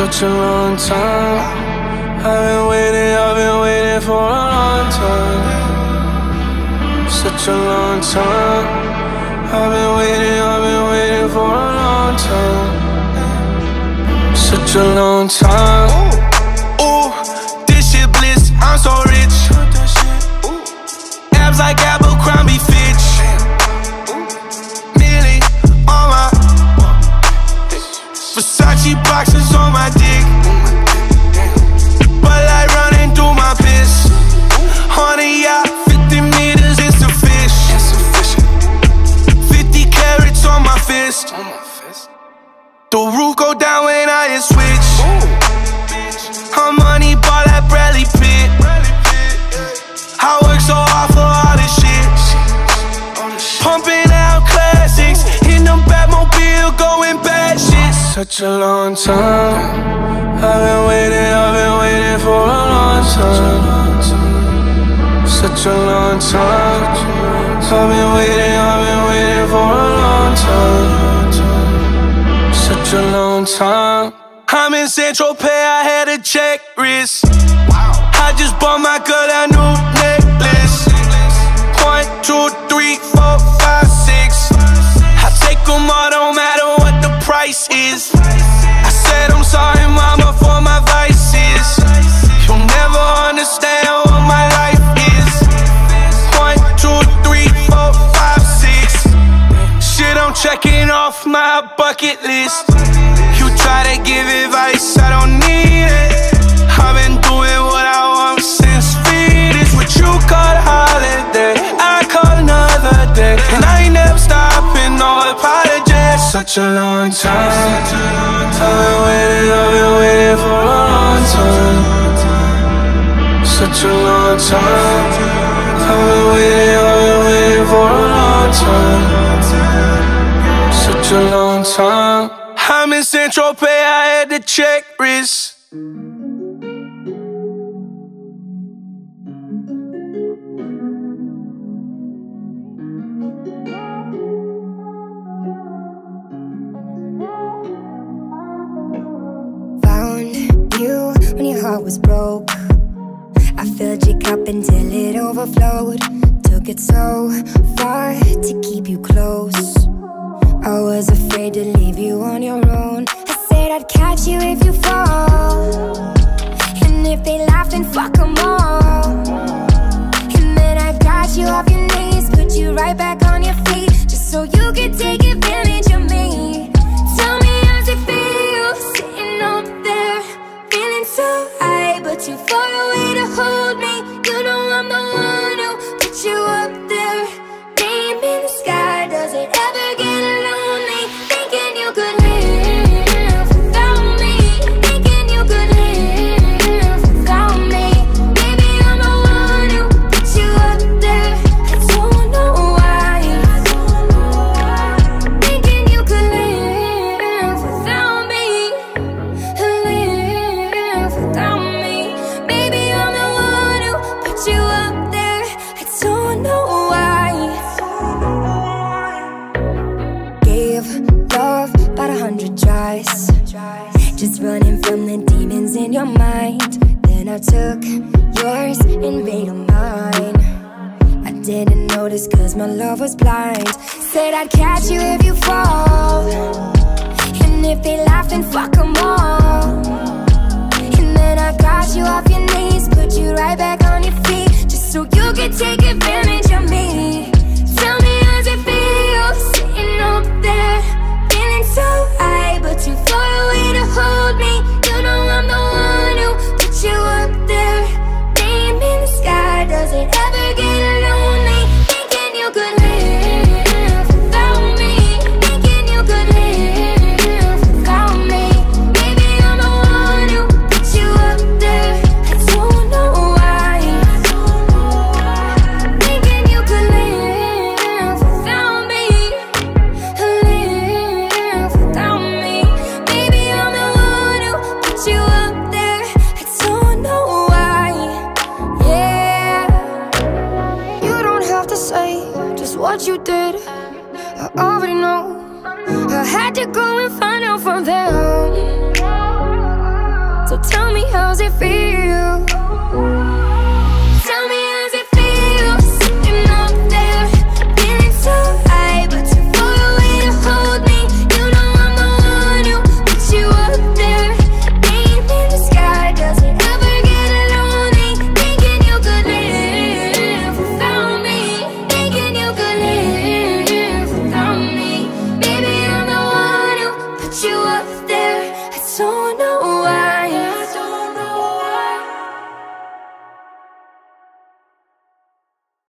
such a long time. I've been waiting for a long time. Such a long time. I've been waiting for a long time. Such a long time. Ooh, this shit bliss, I'm so rich. Abs like Abercrombie Fitch. Millie on my Versace boxes on my dick. But like running through my piss. On a yacht, 50 meters, it's a fish. 50 carats on my fist. The roof go down when I hit switch. I'm money ball like Bradley Pitt. I work so hard for all this shit. Pumping out classics in the Batmobile, going bad shit. Such a long time. I've been waiting for a long time. Such a long time. I've been waiting for a long time. Such a long time. I'm in Central Pay, I had a check wrist. I just bought my girl a new necklace. 1, 2, 3, 4, 5, 6. I take them all, don't matter what the price is. I said I'm sorry, mama, for my vices. You'll never understand what my life is. 1, 2, 3, 4, 5, 6. Shit, I'm checking off my bucket list. You try to give advice, I don't need it. I've been doing what I want since Phoenix. What you call a holiday, I call another day. And I ain't never stopping, no apologies. Such a long time. I've been waiting for a long time. Such a long time. I've been waiting for a long time. Such a long time. I'm in Central Pay, I had to check wrist. Found you when your heart was broke. I filled your cup until it overflowed. Took it so far to keep you close. I was afraid to leave you on your own. I said I'd catch you if you fall. And if they laugh, then fuck them all. And then I got you off your knees, put you right back on your feet, just so you could take advantage of me. Tell me how's it feel, sitting up there, feeling so high, but too far away to hold me. You know I'm the one who put you up there. Name in the sky, does it ever get lonely? Thinking you could live without me. Thinking you could live without me. Maybe I'm the one who put you up there. I don't know why. Thinking you could live without me. Live without me. Maybe I'm the one who put you up there. I don't know why. Gave love about 100 tries, just running from the demons in your mind. Then I took yours and made them mine. I didn't notice cause my love was blind. Said I'd catch you if you fall. And if they laugh, then fuck them all. And then I got you off your knees, put you right back on your feet, just so you could take advantage of me. Tell me how's it feel, sitting up there, feeling so high, but too far away to hold me. You know I'm the one who put you up there. Name in the sky, does it ever get lonely? Thinking you could live without me. Thinking you could live without me. Maybe I'm the one knows it feels